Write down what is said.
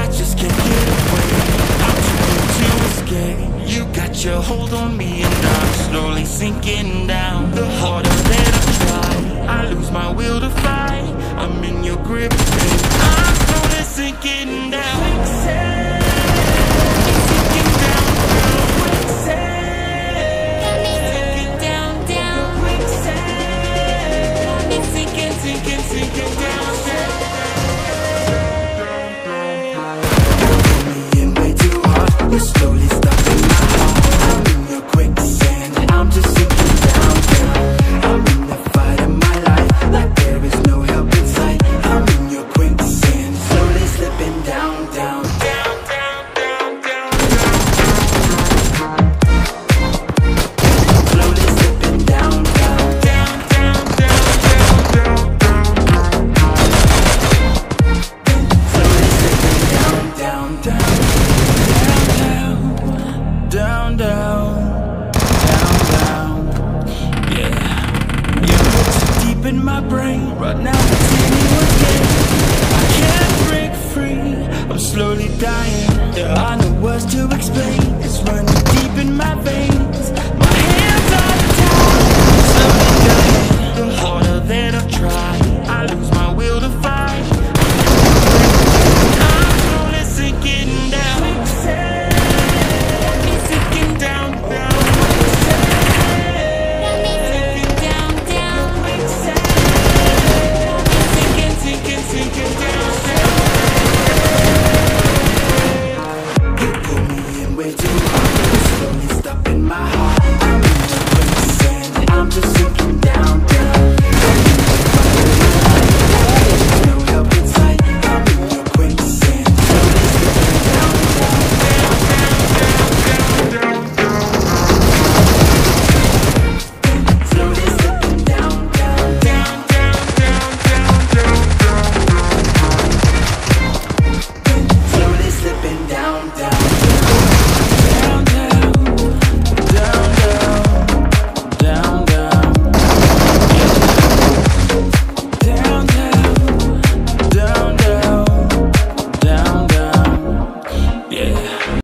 just can't get away. I'm trying to escape. You got your hold on me and I'm slowly sinking down. The harder that I try, I lose my will to fight. I'm in your grip and I'm slowly sinking down. Quicksand, sinking down, quicksand. Sinking down, down. Quicksand, sinking, sinking, sinking down. You're slowly stopping my heart. I'm in your quicksand. I'm just sinking down, down. I'm in the fight of my life, like there is no help in sight. I'm in your quicksand, slowly slipping down, down, down, down, down, down, down. Slowly slipping down, down, down, down, down, down, down, down. Slowly slipping down, down, down. Down, down, down, down, yeah. You're too deep in my brain. Right now it's anyone's game. I can't break free, I'm slowly dying. There are no words to explain. It's running deep in my veins.